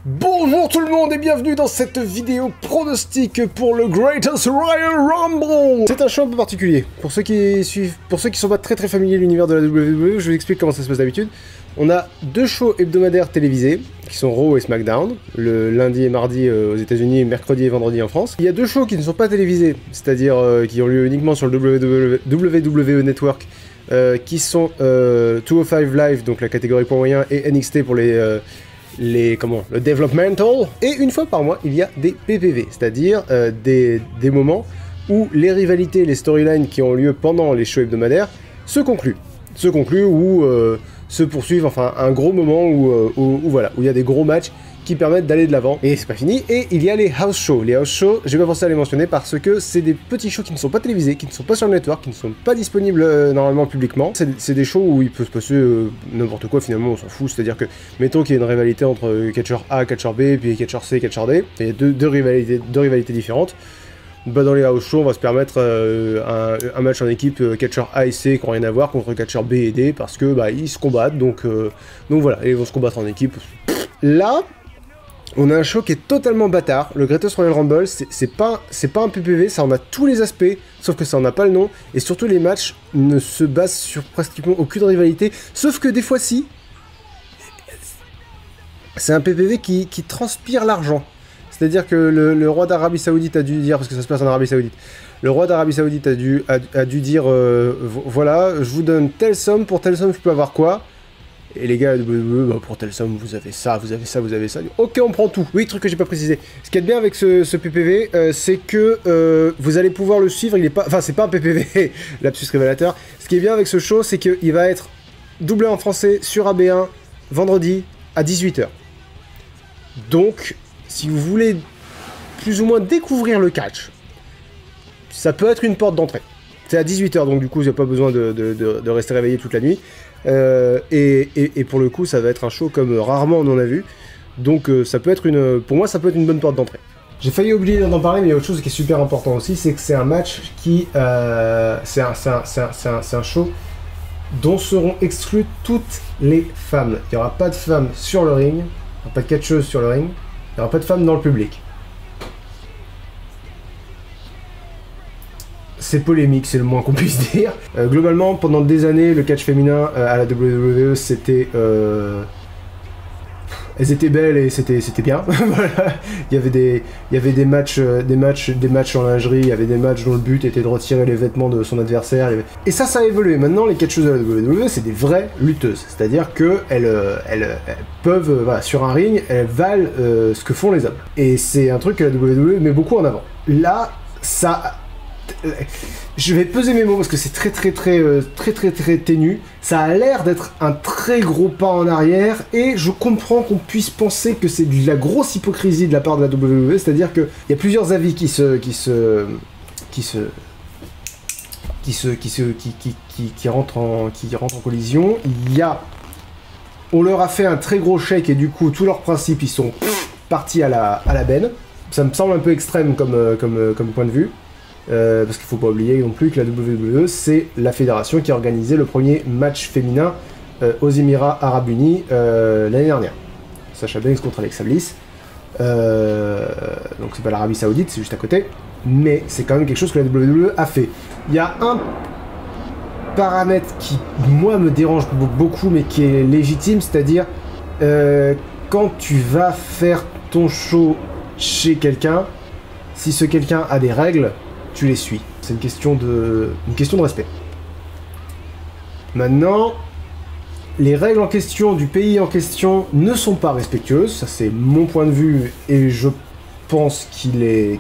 Bonjour tout le monde et bienvenue dans cette vidéo pronostic pour le Greatest Royal Rumble. C'est un show un peu particulier. Pour ceux qui sont pas très familiers de l'univers de la WWE, je vous explique comment ça se passe d'habitude. On a deux shows hebdomadaires télévisés, qui sont Raw et SmackDown, le lundi et mardi aux États-Unis, mercredi et vendredi en France. Il y a deux shows qui ne sont pas télévisés, c'est-à-dire qui ont lieu uniquement sur le WWE Network, qui sont 205 Live, donc la catégorie point moyen, et NXT pour le developmental. Et une fois par mois, il y a des PPV, c'est-à-dire des moments où les rivalités, les storylines qui ont lieu pendant les shows hebdomadaires se concluent ou se poursuivent, enfin un gros moment où il y a des gros matchs qui permettent d'aller de l'avant. Et c'est pas fini, et il y a les house shows. Les house shows, j'ai pas pensé à les mentionner parce que c'est des petits shows qui ne sont pas télévisés, qui ne sont pas sur le network, qui ne sont pas disponibles normalement publiquement. C'est des shows où il peut se passer n'importe quoi, finalement on s'en fout, c'est-à-dire que, mettons qu'il y a une rivalité entre catcheur A, catcheur B, puis catcheur C, catcheur D, il y a deux rivalités différentes. Bah dans les house shows, on va se permettre un match en équipe catcheur A et C qui n'ont rien à voir contre catcheur B et D parce que bah ils se combattent, donc voilà, ils vont se combattre en équipe. Là, on a un show qui est totalement bâtard. Le Greatest Royal Rumble, c'est pas un PPV, ça en a tous les aspects, sauf que ça en a pas le nom, et surtout les matchs ne se basent sur pratiquement aucune rivalité, sauf que des fois si. C'est un PPV qui transpire l'argent. C'est-à-dire que le roi d'Arabie Saoudite a dû dire, parce que ça se passe en Arabie Saoudite, le roi d'Arabie Saoudite a dû dire, voilà, je vous donne telle somme, pour telle somme je peux avoir quoi? Et les gars, bah, pour telle somme, vous avez ça, vous avez ça, vous avez ça. Ok, on prend tout. Oui, truc que j'ai pas précisé. Ce qui est bien avec ce PPV, c'est que vous allez pouvoir le suivre. Il est pas, enfin, c'est pas un PPV, lapsus révélateur. Ce qui est bien avec ce show, c'est qu'il va être doublé en français sur AB1 vendredi à 18 h. Donc, si vous voulez plus ou moins découvrir le catch, ça peut être une porte d'entrée. C'est à 18 h, donc du coup, vous n'avez pas besoin de rester réveillé toute la nuit. Et pour le coup, ça va être un show comme rarement on en a vu. Donc ça peut être pour moi, ça peut être une bonne porte d'entrée. J'ai failli oublier d'en parler, mais il y a autre chose qui est super important aussi, c'est que c'est un match qui... c'est un show dont seront exclues toutes les femmes. Il n'y aura pas de femmes sur le ring, il n'y aura pas de catcheuses sur le ring, il n'y aura pas de femmes dans le public. C'est polémique, c'est le moins qu'on puisse dire. Globalement, pendant des années, le catch féminin à la WWE, c'était... elles étaient belles et c'était bien. Voilà. Il y avait des matchs en lingerie, il y avait des matchs dont le but était de retirer les vêtements de son adversaire. Et ça a évolué. Maintenant, les catcheuses de la WWE, c'est des vraies lutteuses. C'est-à-dire qu'elles peuvent, voilà, sur un ring, elles valent ce que font les hommes. Et c'est un truc que la WWE met beaucoup en avant. Là, ça... Je vais peser mes mots parce que c'est très ténu. Ça a l'air d'être un très gros pas en arrière et je comprends qu'on puisse penser que c'est de la grosse hypocrisie de la part de la WWE, c'est-à-dire qu'il y a plusieurs avis qui rentrent en collision. On leur a fait un très gros chèque et du coup tous leurs principes ils sont partis à la benne. Ça me semble un peu extrême comme point de vue. Parce qu'il faut pas oublier non plus que la WWE, c'est la fédération qui a organisé le premier match féminin aux Émirats Arabes Unis l'année dernière. Sasha Banks contre Alexa Bliss. Donc c'est pas l'Arabie Saoudite, c'est juste à côté. Mais c'est quand même quelque chose que la WWE a fait. Il y a un paramètre qui, moi, me dérange beaucoup, mais qui est légitime, c'est-à-dire quand tu vas faire ton show chez quelqu'un, si ce quelqu'un a des règles, tu les suis. C'est une question de respect. Maintenant, les règles en question du pays en question ne sont pas respectueuses. Ça, c'est mon point de vue et je pense qu'il est.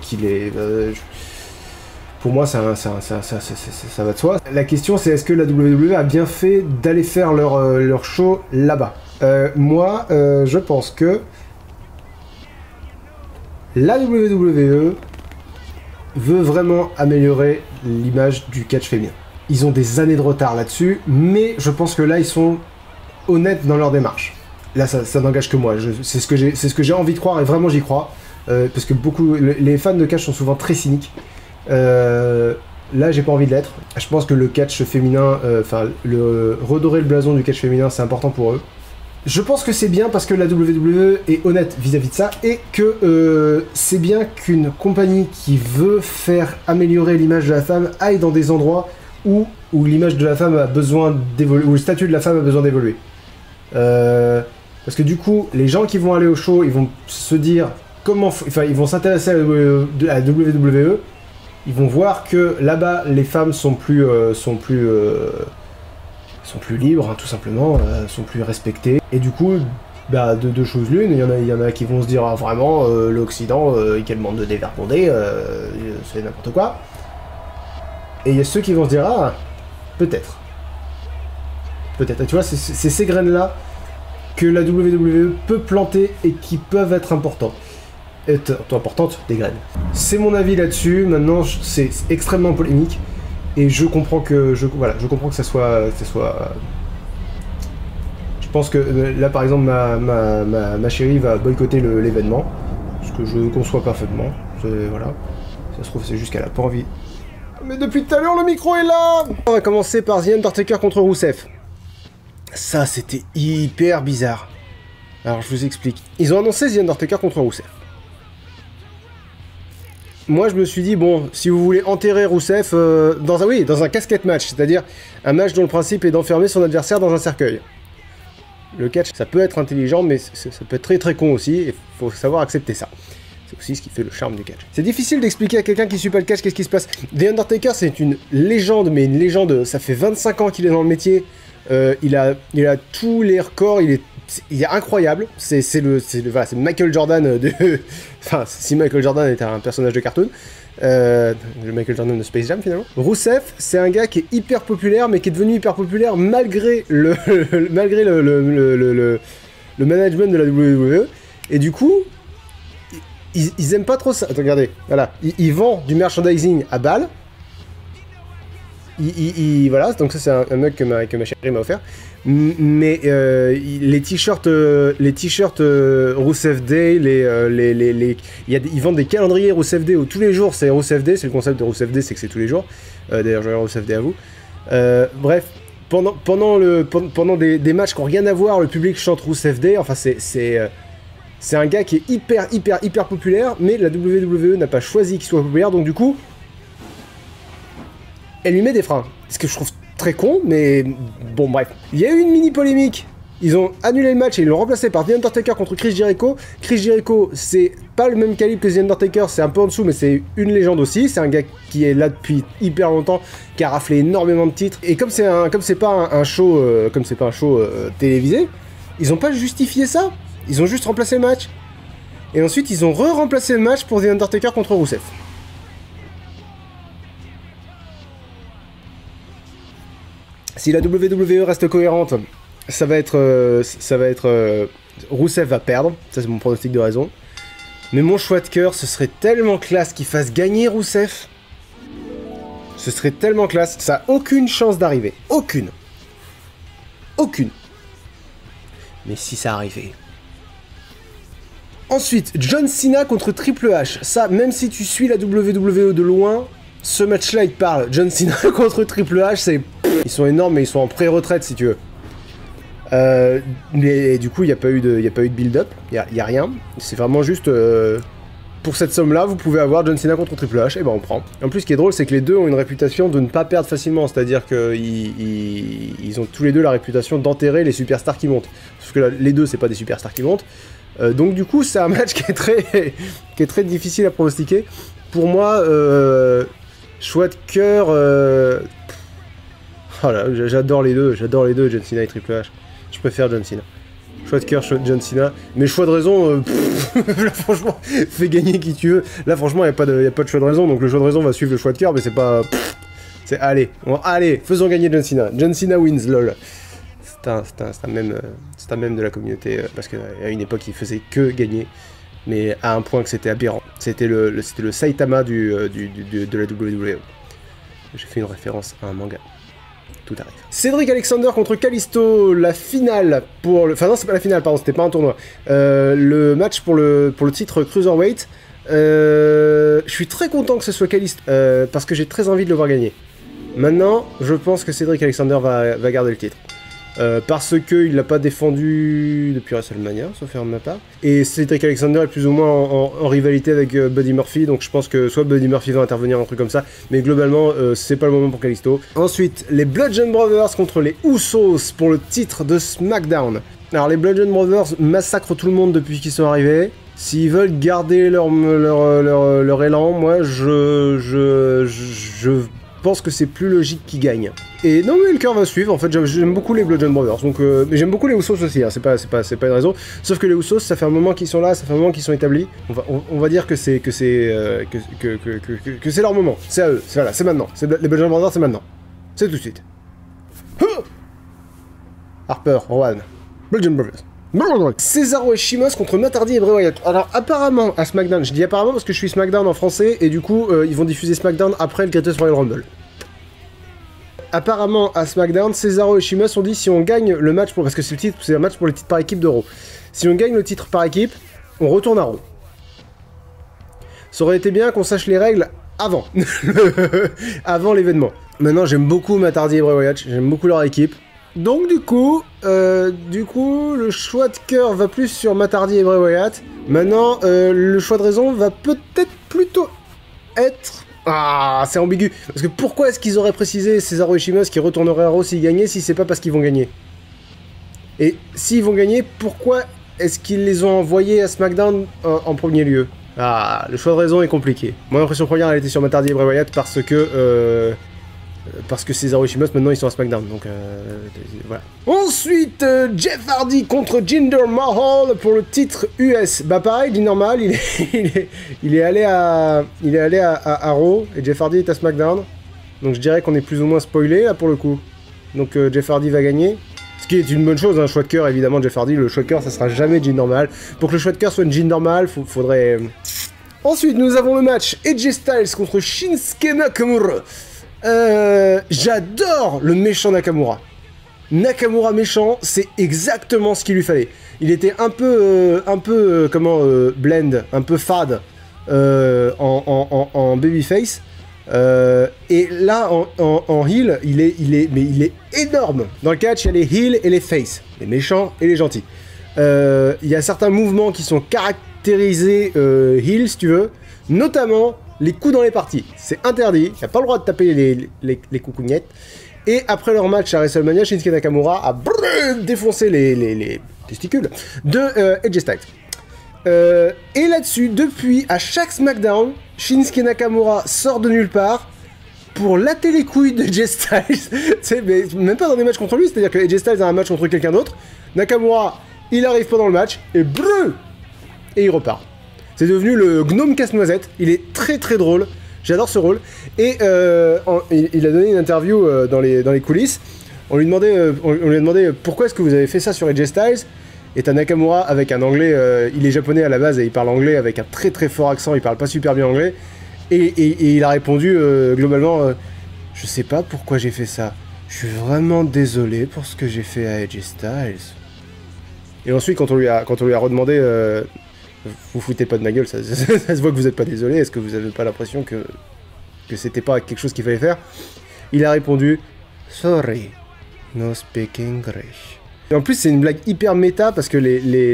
Pour moi, ça va de soi. La question, c'est est-ce que la WWE a bien fait d'aller faire leur show là-bas? Moi, je pense que la WWE veut vraiment améliorer l'image du catch féminin. Ils ont des années de retard là-dessus, mais je pense que là, ils sont honnêtes dans leur démarche. Là, ça n'engage que moi. C'est ce que j'ai envie de croire, et vraiment j'y crois. Parce que les fans de catch sont souvent très cyniques. Là, j'ai pas envie de l'être. Je pense que le catch féminin, redorer le blason du catch féminin, c'est important pour eux. Je pense que c'est bien parce que la WWE est honnête vis-à-vis de ça et que c'est bien qu'une compagnie qui veut faire améliorer l'image de la femme aille dans des endroits où l'image de la femme a besoin d'évoluer, où le statut de la femme a besoin d'évoluer. Parce que du coup, les gens qui vont aller au show, ils vont se dire comment, enfin, ils vont s'intéresser à la WWE, ils vont voir que là-bas, les femmes sont plus libres, hein, tout simplement, sont plus respectées. Et du coup, bah, de deux choses l'une, il y en a qui vont se dire ah, vraiment, l'Occident, quel monde de dévergondés, c'est n'importe quoi. Et il y a ceux qui vont se dire ah, peut-être. Peut-être. Et tu vois, c'est ces graines-là que la WWE peut planter et qui peuvent être importantes. Importantes, des graines. C'est mon avis là-dessus. Maintenant, c'est extrêmement polémique. Et je comprends que je comprends que ça soit. Je pense que là, par exemple, ma chérie va boycotter l'événement, ce que je conçois parfaitement. Voilà. Ça se trouve, c'est juste qu'elle a pas envie. Mais depuis tout à l'heure, le micro est là. On va commencer par The Undertaker contre Rusev. Ça, c'était hyper bizarre. Alors, je vous explique. Ils ont annoncé The Undertaker contre Rusev. Moi, je me suis dit, bon, si vous voulez enterrer Rusev dans un casquette match, c'est-à-dire un match dont le principe est d'enfermer son adversaire dans un cercueil. Le catch, ça peut être intelligent, mais ça peut être très très con aussi, et faut savoir accepter ça. C'est aussi ce qui fait le charme du catch. C'est difficile d'expliquer à quelqu'un qui suit pas le catch qu'est-ce qui se passe. The Undertaker, c'est une légende, mais une légende, ça fait 25 ans qu'il est dans le métier. Il a tous les records, il est incroyable. C'est Michael Jordan de... Enfin, si Michael Jordan était un personnage de cartoon. Le Michael Jordan de Space Jam, finalement. Rusev, c'est un gars qui est hyper populaire, mais qui est devenu hyper populaire malgré le management de la WWE. Et du coup, ils aiment pas trop ça. Attends, regardez, voilà. Ils vendent du merchandising à balles. Voilà, donc ça c'est un mug que ma chérie m'a offert. Mais les t-shirts Rusev Day, ils vendent des calendriers Rusev Day où tous les jours c'est Rusev Day, c'est le concept de Rusev Day, c'est que c'est tous les jours. D'ailleurs, je vais Rusev Day à vous. Bref, pendant des matchs qui n'ont rien à voir, le public chante Rusev Day. Enfin, c'est un gars qui est hyper populaire, mais la WWE n'a pas choisi qu'il soit populaire, donc du coup, elle lui met des freins. Ce que je trouve très con, mais bon, bref. Il y a eu une mini polémique. Ils ont annulé le match et ils l'ont remplacé par The Undertaker contre Chris Jericho. Chris Jericho, c'est pas le même calibre que The Undertaker, c'est un peu en dessous, mais c'est une légende aussi. C'est un gars qui est là depuis hyper longtemps, qui a raflé énormément de titres. Et comme c'est pas un show télévisé, ils ont pas justifié ça. Ils ont juste remplacé le match. Et ensuite, ils ont re-remplacé le match pour The Undertaker contre Rusev. Si la WWE reste cohérente, ça va être Rusev va perdre, ça c'est mon pronostic de raison. Mais mon choix de cœur, ce serait tellement classe qu'il fasse gagner Rusev. Ce serait tellement classe, ça a aucune chance d'arriver. Aucune. Mais si ça arrivait. Ensuite, John Cena contre Triple H. Ça, même si tu suis la WWE de loin, ce match-là, il te parle. John Cena contre Triple H, c'est... Ils sont énormes, mais ils sont en pré-retraite, si tu veux. Mais du coup, il n'y a pas eu de build-up. Il n'y a rien. C'est vraiment juste... pour cette somme-là, vous pouvez avoir John Cena contre Triple H, et ben on prend. En plus, ce qui est drôle, c'est que les deux ont une réputation de ne pas perdre facilement. C'est-à-dire qu'ils ont tous les deux la réputation d'enterrer les superstars qui montent. Sauf que là, les deux, c'est pas des superstars qui montent. Donc du coup, c'est un match qui est très difficile à pronostiquer. Pour moi, choix de cœur... Oh là, j'adore les deux, John Cena et Triple H. Je préfère John Cena. Choix de cœur, John Cena. Mais choix de raison, là, franchement, fais gagner qui tu veux. Là, franchement, il n'y a pas de choix de raison, donc le choix de raison va suivre le choix de cœur, mais c'est pas... C'est allez, faisons gagner John Cena. John Cena wins, lol. C'est un mème de la communauté, parce qu'à une époque, il faisait que gagner, mais à un point que c'était aberrant. C'était le Saitama de la WWE. J'ai fait une référence à un manga. Tout arrive. Cédric Alexander contre Kalisto, la finale pour le... Enfin non, c'est pas la finale, pardon, c'était pas un tournoi. Le match pour le titre Cruiserweight. Je suis très content que ce soit Kalisto, parce que j'ai très envie de le voir gagner. Maintenant, je pense que Cédric Alexander va garder le titre. parce qu'il l'a pas défendu depuis WrestleMania, sauf faire de ma part. Et Cedric Alexander est plus ou moins en rivalité avec Buddy Murphy, donc je pense que soit Buddy Murphy va intervenir, un truc comme ça, mais globalement, c'est pas le moment pour Kalisto. Ensuite, les Bludgeon Brothers contre les Usos pour le titre de SmackDown. Alors les Bludgeon Brothers massacrent tout le monde depuis qu'ils sont arrivés. S'ils veulent garder leur élan, moi je pense que c'est plus logique qu'ils gagnent. Et non, mais le cœur va suivre. En fait, j'aime beaucoup les Bludgeon Brothers, donc mais j'aime beaucoup les Usos aussi. Hein, c'est pas une raison. Sauf que les Usos, ça fait un moment qu'ils sont là, ça fait un moment qu'ils sont établis. On va dire que c'est leur moment. C'est à eux. Voilà, c'est maintenant. Les Bludgeon Brothers, c'est maintenant. C'est tout de suite. Harper, Rowan, Bludgeon Brothers. Cesaro et Sheamus contre Matt Hardy et Bray Wyatt. Alors apparemment à SmackDown, je dis apparemment parce que je suis SmackDown en français et du coup ils vont diffuser SmackDown après le Greatest Royal Rumble. Apparemment à SmackDown, Cesaro et Sheamus ont dit si on gagne le match parce que c'est un match pour le titre par équipe de Raw. Si on gagne le titre par équipe, on retourne à Raw. Ça aurait été bien qu'on sache les règles avant, avant l'événement. Maintenant j'aime beaucoup Matt Hardy et Bray Wyatt, j'aime beaucoup leur équipe. Donc du coup, le choix de cœur va plus sur Matt Hardy et Bray Wyatt. Maintenant, le choix de raison va peut-être plutôt être... Ah, c'est ambigu. Parce que pourquoi est-ce qu'ils auraient précisé Cesaro et Sheamus qui retourneraient à Raw s'ils gagnaient si c'est pas parce qu'ils vont gagner? Et s'ils vont gagner, pourquoi est-ce qu'ils les ont envoyés à SmackDown en premier lieu? Ah, le choix de raison est compliqué. Mon impression première, elle était sur Matt Hardy et Bray Wyatt parce que Cesaro et Sheamus, maintenant, ils sont à SmackDown, donc voilà. Ensuite, Jeff Hardy contre Jinder Mahal pour le titre US. Bah pareil, Jinder Mahal, il est allé à Raw, et Jeff Hardy est à SmackDown. Donc je dirais qu'on est plus ou moins spoilé, là, pour le coup. Donc Jeff Hardy va gagner. Ce qui est une bonne chose, un choix de cœur, évidemment, Jeff Hardy. Le choix de cœur, ça sera jamais Jinder Mahal. Pour que le choix de cœur soit Jinder Mahal, faudrait... Ensuite, nous avons le match AJ Styles contre Shinsuke Nakamura. J'adore le méchant Nakamura. Nakamura méchant, c'est exactement ce qu'il lui fallait. Il était un peu blend, un peu fade en babyface. Et là, en heel, il est énorme. Dans le catch, il y a les heels et les face, les méchants et les gentils. Il y a certains mouvements qui sont caractérisés heel, si tu veux, notamment les coups dans les parties. C'est interdit, il n'y a pas le droit de taper les coucougnettes. Et après leur match à WrestleMania, Shinsuke Nakamura a défoncé les testicules de AJ Styles. Et là-dessus, depuis, à chaque SmackDown, Shinsuke Nakamura sort de nulle part pour latter les couilles de AJ Styles. Mais même pas dans des matchs contre lui, c'est-à-dire que AJ Styles a un match contre quelqu'un d'autre. Nakamura, il arrive pendant le match, et et il repart. C'est devenu le gnome casse-noisette. Il est très très drôle. J'adore ce rôle. Et il a donné une interview dans les coulisses. On lui a demandé pourquoi est-ce que vous avez fait ça sur AJ Styles. Et t'as Nakamura avec un anglais, il est japonais à la base et il parle anglais avec un très très fort accent. Il parle pas super bien anglais. Et il a répondu globalement, je sais pas pourquoi j'ai fait ça. Je suis vraiment désolé pour ce que j'ai fait à AJ Styles. Et ensuite, quand on lui a redemandé, vous foutez pas de ma gueule, ça se voit que vous êtes pas désolé, est-ce que vous avez pas l'impression que c'était pas quelque chose qu'il fallait faire? Il a répondu, sorry, no speak English. Et en plus, c'est une blague hyper méta parce que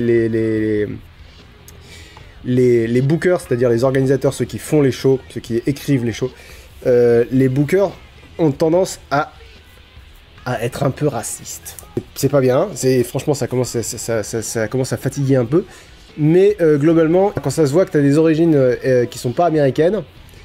les bookers, c'est-à-dire les organisateurs, ceux qui font les shows, ceux qui écrivent les shows, les bookers ont tendance à être un peu racistes. C'est pas bien, franchement ça commence à fatiguer un peu, mais globalement, quand ça se voit que t'as des origines qui sont pas américaines,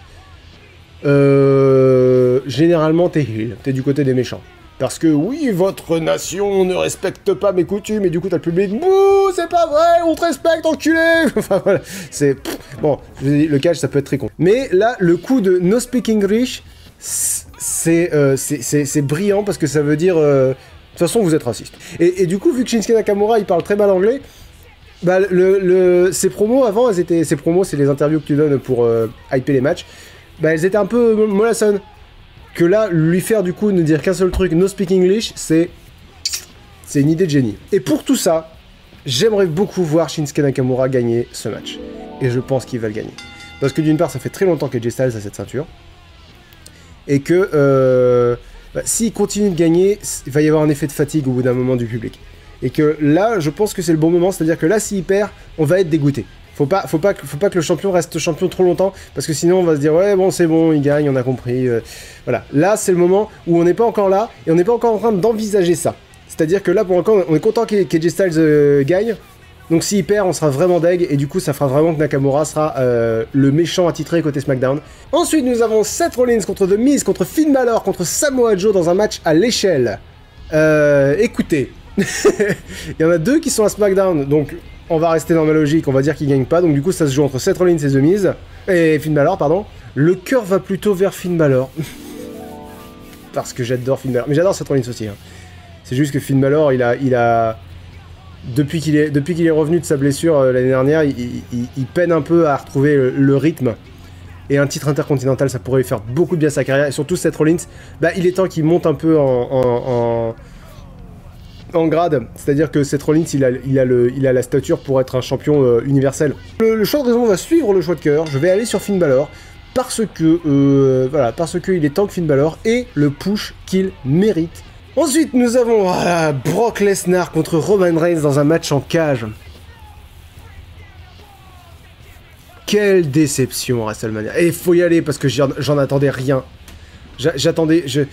généralement t'es du côté des méchants. Parce que oui, votre nation ne respecte pas mes coutumes, et du coup t'as le public, bouh, c'est pas vrai, on te respecte, enculé. Enfin voilà, c'est... Bon, je vous ai dit, le catch, ça peut être très con. Mais là, le coup de no speak English, c'est brillant, parce que ça veut dire, de toute façon, vous êtes raciste. Et du coup, vu que Shinsuke Nakamura, il parle très mal anglais, bah, ses promos, avant, ses promos, c'est les interviews que tu donnes pour hyper les matchs, bah, elles étaient un peu mollassonnes. Que là, lui faire du coup ne dire qu'un seul truc, no speak English, c'est une idée de génie. Et pour tout ça, j'aimerais beaucoup voir Shinsuke Nakamura gagner ce match. Et je pense qu'il va le gagner. Parce que d'une part, ça fait très longtemps qu'AJ Styles a cette ceinture. Et que bah, s'il continue de gagner, il va y avoir un effet de fatigue au bout d'un moment du public. Et que là, je pense que c'est le bon moment, c'est-à-dire que là, s'il perd, on va être dégoûté. Faut pas que le champion reste champion trop longtemps, parce que sinon on va se dire ouais bon c'est bon, il gagne, on a compris. Voilà, là c'est le moment où on n'est pas encore là, et on n'est pas encore en train d'envisager ça. C'est-à-dire que là pour l'instant on est content qu'AJ Styles gagne, donc s'il perd on sera vraiment deg, et du coup ça fera vraiment que Nakamura sera le méchant attitré côté SmackDown. Ensuite nous avons Seth Rollins contre The Miz, contre Finn Balor, contre Samoa Joe dans un match à l'échelle. Écoutez, il y en a deux qui sont à SmackDown, donc on va rester dans ma logique, on va dire qu'il gagne pas, donc du coup ça se joue entre Seth Rollins et The Miz, et Finn Balor, pardon. Le cœur va plutôt vers Finn Balor. Parce que j'adore Finn Balor, mais j'adore Seth Rollins aussi. Hein. C'est juste que Finn Balor, il a... Depuis qu'il est revenu de sa blessure l'année dernière, il peine un peu à retrouver le rythme. Et un titre intercontinental, ça pourrait lui faire beaucoup de bien à sa carrière, et surtout Seth Rollins, bah il est temps qu'il monte un peu en grade, c'est-à-dire que Seth Rollins, il a la stature pour être un champion universel. Le choix de raison va suivre le choix de cœur, je vais aller sur Finn Balor, parce que, voilà, parce qu'il est temps que Finn Balor ait le push qu'il mérite. Ensuite, nous avons voilà, Brock Lesnar contre Roman Reigns dans un match en cage. Quelle déception, WrestleMania. Et il faut y aller, parce que j'en attendais rien. J'attendais, tu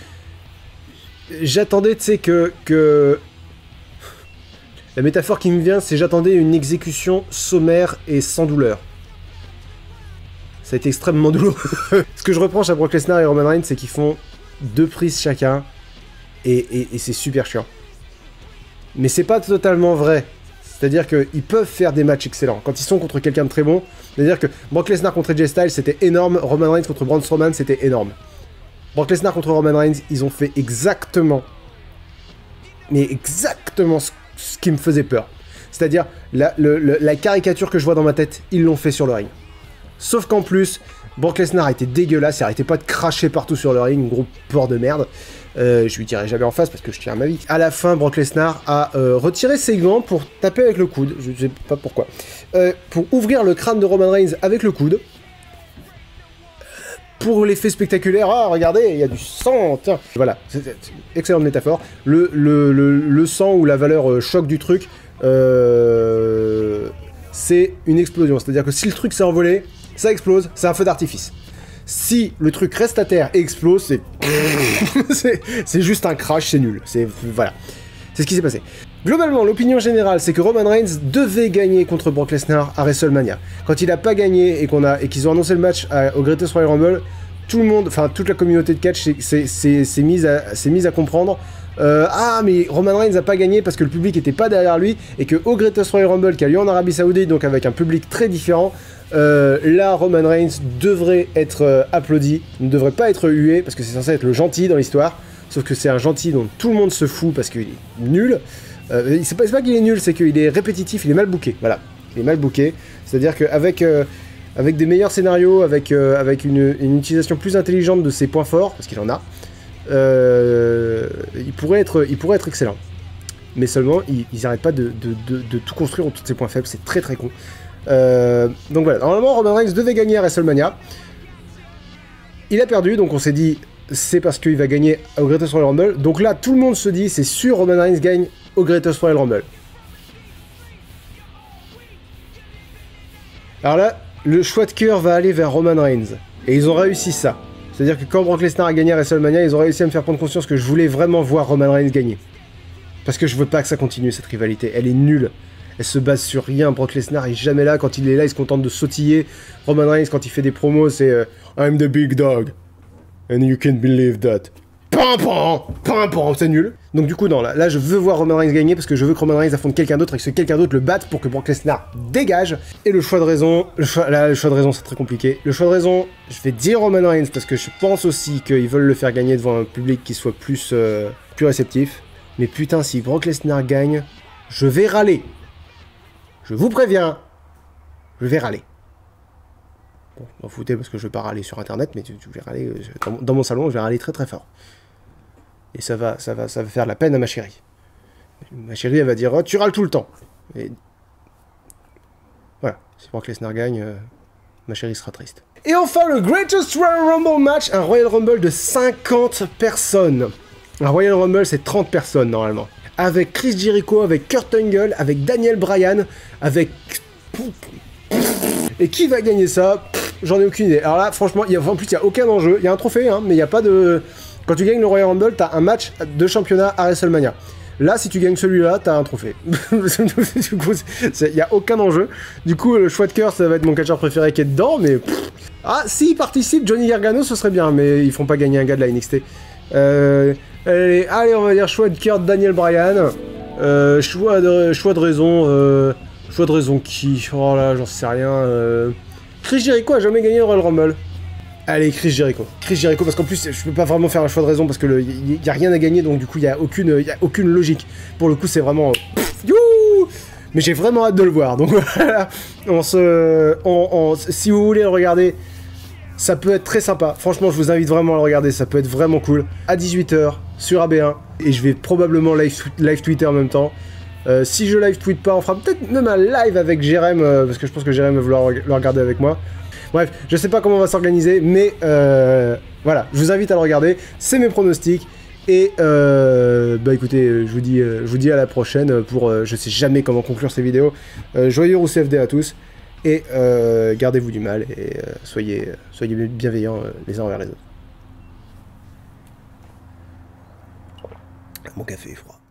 sais, que... La métaphore qui me vient, c'est j'attendais une exécution sommaire et sans douleur. Ça a été extrêmement douloureux. Ce que je reproche à Brock Lesnar et Roman Reigns, c'est qu'ils font 2 prises chacun, et c'est super chiant. Mais c'est pas totalement vrai. C'est-à-dire qu'ils peuvent faire des matchs excellents. Quand ils sont contre quelqu'un de très bon, c'est-à-dire que Brock Lesnar contre AJ Styles, c'était énorme, Roman Reigns contre Braun Strowman, c'était énorme. Brock Lesnar contre Roman Reigns, ils ont fait exactement, mais exactement ce qui me faisait peur. C'est-à-dire, la caricature que je vois dans ma tête, ils l'ont fait sur le ring. Sauf qu'en plus, Brock Lesnar était dégueulasse, il arrêtait pas de cracher partout sur le ring, gros porc de merde. Je lui tirerai jamais en face parce que je tiens à ma vie. À la fin, Brock Lesnar a retiré ses gants pour taper avec le coude, je sais pas pourquoi. Pour ouvrir le crâne de Roman Reigns avec le coude. Pour l'effet spectaculaire, ah regardez, il y a du sang, tiens. Voilà, c'est une excellente métaphore. Le sang ou la valeur choc du truc, c'est une explosion. C'est-à-dire que si le truc s'est envolé, ça explose, c'est un feu d'artifice. Si le truc reste à terre et explose, c'est juste un crash, c'est nul. Voilà, c'est ce qui s'est passé. Globalement, l'opinion générale, c'est que Roman Reigns devait gagner contre Brock Lesnar à WrestleMania. Quand il n'a pas gagné et qu'ils ont annoncé le match au Greatest Royal Rumble, tout le monde, enfin toute la communauté de catch s'est mise à comprendre. Ah mais Roman Reigns n'a pas gagné parce que le public n'était pas derrière lui et que au Greatest Royal Rumble qui a lieu en Arabie Saoudite, donc avec un public très différent, là Roman Reigns devrait être applaudi, ne devrait pas être hué parce que c'est censé être le gentil dans l'histoire, sauf que c'est un gentil dont tout le monde se fout parce qu'il est nul. C'est pas qu'il est nul, c'est qu'il est répétitif, il est mal booké, voilà. Il est mal booké, c'est-à-dire qu'avec avec des meilleurs scénarios, avec une utilisation plus intelligente de ses points forts, parce qu'il en a, il pourrait être excellent. Mais seulement, ils n'arrêtent pas de tout construire autour de ses points faibles, c'est très très con. Donc voilà, normalement Roman Reigns devait gagner à WrestleMania. Il a perdu, donc on s'est dit, c'est parce qu'il va gagner au Greatest Royal Rumble. Donc là, tout le monde se dit, c'est sûr, Roman Reigns gagne au Greatest Royal Rumble. Alors là, le choix de cœur va aller vers Roman Reigns. Et ils ont réussi ça. C'est-à-dire que quand Brock Lesnar a gagné à WrestleMania, ils ont réussi à me faire prendre conscience que je voulais vraiment voir Roman Reigns gagner. Parce que je veux pas que ça continue, cette rivalité. Elle est nulle. Elle se base sur rien. Brock Lesnar est jamais là. Quand il est là, il se contente de sautiller. Roman Reigns, quand il fait des promos, c'est I'm the big dog. And you can't believe that. C'est nul. Donc du coup, non, là, je veux voir Roman Reigns gagner parce que je veux que Roman Reigns affronte quelqu'un d'autre et que ce quelqu'un d'autre le batte pour que Brock Lesnar dégage. Et le choix de raison, le choix de raison, c'est très compliqué. Le choix de raison, je vais dire Roman Reigns parce que je pense aussi qu'ils veulent le faire gagner devant un public qui soit plus réceptif. Mais putain, si Brock Lesnar gagne, je vais râler. Je vous préviens, je vais râler. Bon, m'en foutez parce que je vais pas râler sur internet, mais je vais râler dans mon salon, je vais râler très très fort. Et ça va faire la peine à ma chérie. Ma chérie, elle va dire, oh, tu râles tout le temps. Et voilà, si Brock Lesnar gagne, ma chérie sera triste. Et enfin, le Greatest Royal Rumble match, un Royal Rumble de 50 personnes. Un Royal Rumble, c'est 30 personnes, normalement. Avec Chris Jericho, avec Kurt Angle, avec Daniel Bryan, avec... Et qui va gagner ça? J'en ai aucune idée. Alors là, franchement, en plus, il n'y a aucun enjeu. Il y a un trophée, hein, mais il n'y a pas de... Quand tu gagnes le Royal Rumble, t'as un match de championnat à WrestleMania. Là, si tu gagnes celui-là, t'as un trophée. Du coup, il n'y a aucun enjeu. Du coup, le choix de cœur, ça va être mon catcheur préféré qui est dedans, mais... Ah, s'il participe, Johnny Gargano, ce serait bien, mais ils font pas gagner un gars de la NXT. Allez, on va dire choix de cœur de Daniel Bryan. Choix de raison... choix de raison qui? Oh là, j'en sais rien. Chris Jericho a jamais gagné le Royal Rumble. Allez, Chris Jericho. Chris Jericho, parce qu'en plus, je peux pas vraiment faire un choix de raison, parce que y a rien à gagner, donc du coup, il y a aucune logique. Pour le coup, c'est vraiment... Mais j'ai vraiment hâte de le voir, donc voilà. Si vous voulez le regarder, ça peut être très sympa. Franchement, je vous invite vraiment à le regarder, ça peut être vraiment cool. À 18 h sur AB1, et je vais probablement live tweeter en même temps. Si je live tweet pas, on fera peut-être même un live avec Jérém, parce que je pense que Jérém va vouloir le regarder avec moi. Bref, je sais pas comment on va s'organiser, mais voilà, je vous invite à le regarder, c'est mes pronostics, et bah écoutez, je vous dis à la prochaine pour, je sais jamais comment conclure ces vidéos, joyeux Rousseff Day à tous, et gardez-vous du mal, et soyez bienveillants les uns envers les autres. Mon café est froid.